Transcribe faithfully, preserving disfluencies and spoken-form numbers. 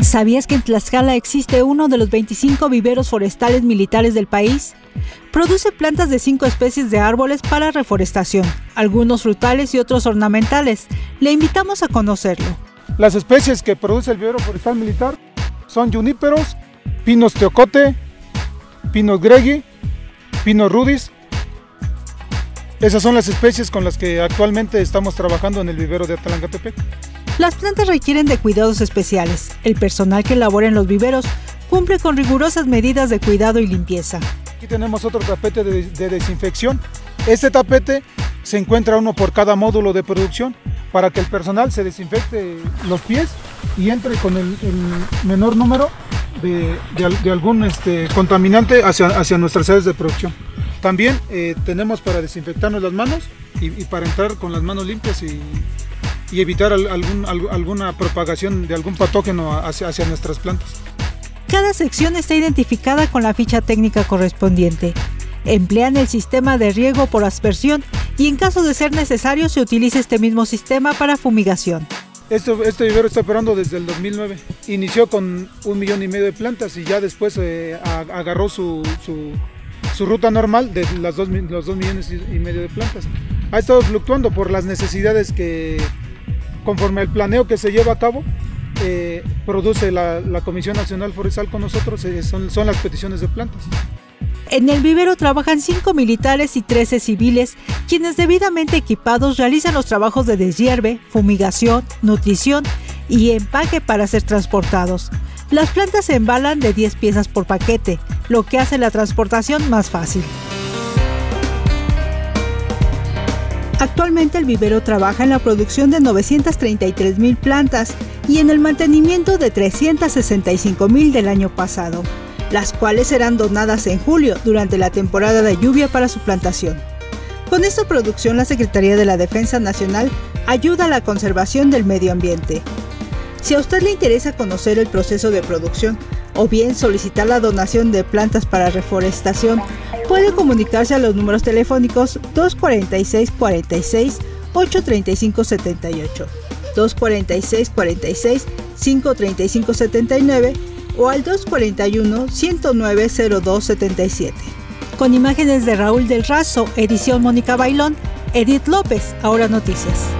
¿Sabías que en Tlaxcala existe uno de los veinticinco viveros forestales militares del país? Produce plantas de cinco especies de árboles para reforestación, algunos frutales y otros ornamentales. Le invitamos a conocerlo. Las especies que produce el vivero forestal militar son juníperos, pinos teocote, pinos gregui, pinos rudis. Esas son las especies con las que actualmente estamos trabajando en el vivero de Atlangatepec. Las plantas requieren de cuidados especiales. El personal que labora en los viveros cumple con rigurosas medidas de cuidado y limpieza. Aquí tenemos otro tapete de, de desinfección. Este tapete se encuentra uno por cada módulo de producción para que el personal se desinfecte los pies y entre con el, el menor número de, de, de algún este, contaminante hacia, hacia nuestras áreas de producción. También eh, tenemos para desinfectarnos las manos y, y para entrar con las manos limpias y, y evitar algún, alguna propagación de algún patógeno hacia, hacia nuestras plantas. Cada sección está identificada con la ficha técnica correspondiente. Emplean el sistema de riego por aspersión y en caso de ser necesario se utiliza este mismo sistema para fumigación. Este, este vivero está operando desde el dos mil nueve. Inició con un millón y medio de plantas y ya después eh, agarró su, su, su ruta normal de las dos, los dos millones y medio de plantas. Ha estado fluctuando por las necesidades que, conforme al planeo que se lleva a cabo, eh, produce la, la Comisión Nacional Forestal con nosotros, eh, son, son las peticiones de plantas. En el vivero trabajan cinco militares y trece civiles, quienes debidamente equipados realizan los trabajos de deshierve, fumigación, nutrición y empaque para ser transportados. Las plantas se embalan de diez piezas por paquete, lo que hace la transportación más fácil. Actualmente el vivero trabaja en la producción de novecientas treinta y tres mil plantas y en el mantenimiento de trescientas sesenta y cinco mil del año pasado, las cuales serán donadas en julio durante la temporada de lluvia para su plantación. Con esta producción, la Secretaría de la Defensa Nacional ayuda a la conservación del medio ambiente. Si a usted le interesa conocer el proceso de producción o bien solicitar la donación de plantas para reforestación, puede comunicarse a los números telefónicos dos cuarenta y seis, cuarenta y seis, ocho treinta y cinco, setenta y ocho, dos cuarenta y seis, cuarenta y seis, cinco treinta y cinco, setenta y nueve o al dos cuarenta y uno, ciento nueve, cero dos, setenta y siete. Con imágenes de Raúl del Razo, edición Mónica Bailón, Edith López, Ahora Noticias.